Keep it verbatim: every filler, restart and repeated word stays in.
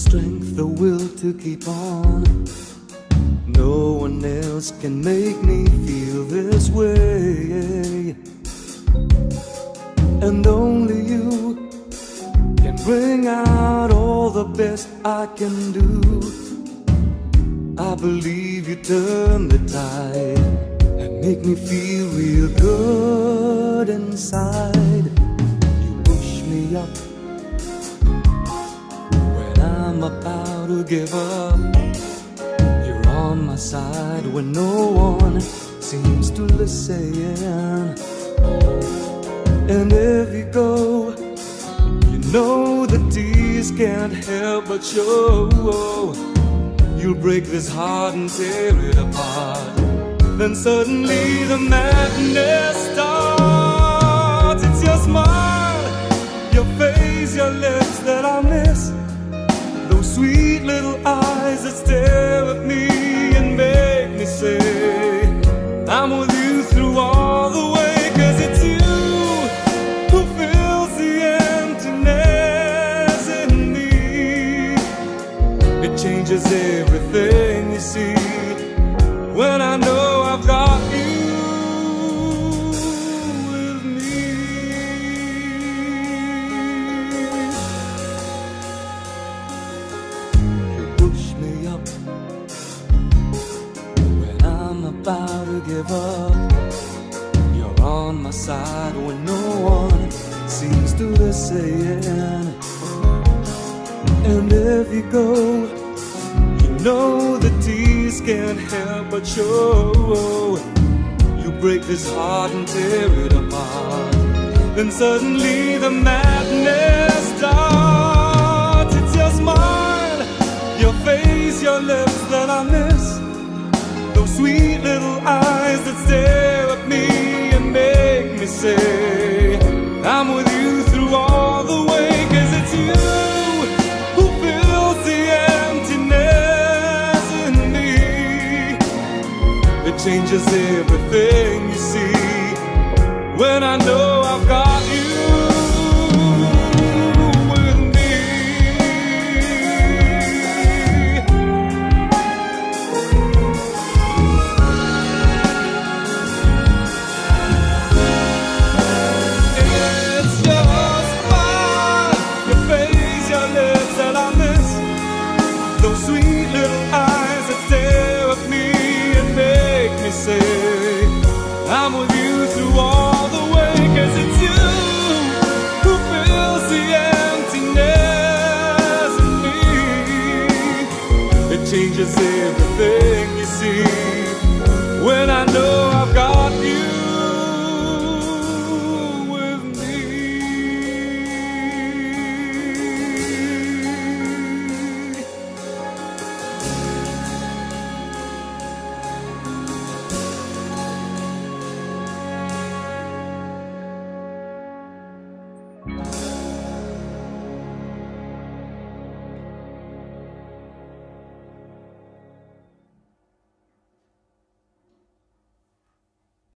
strength, the will to keep on. No one else can make me feel this way, and only you can bring out all the best I can do. I believe you turn the tide and make me feel real good inside. You push me up when I'm about to give up. You're on my side when no one seems to listen. And if you go, you know the tears can't help but show. You'll break this heart and tear it apart. Then suddenly the madness starts. It's your smile, your face, your lips that I miss. Those sweet little eyes that stare at me and make me say I'm with you through all the way. 'Cause it's you who fills the emptiness in me. It changes everything you see when I know I've got you with me. You push me up when I'm about to give up. You're on my side when no one seems to listen. And if you go, you know the tears can't help but show. You break this heart and tear it apart. Then suddenly the madness starts. It's your smile, your face, your lips that I miss. Those sweet little eyes that stare at me and make me say I'm with you through all the way. 'Cause it's you who fills the emptiness in me. It changes everything you see when I know I've got you with me. It's your smile, your face, your lips that I miss. Those sweet little eyes that stare at me and make me say I'm with you through all the way. 'Cause it's you who fills the emptiness in me. It changes everything you see when I know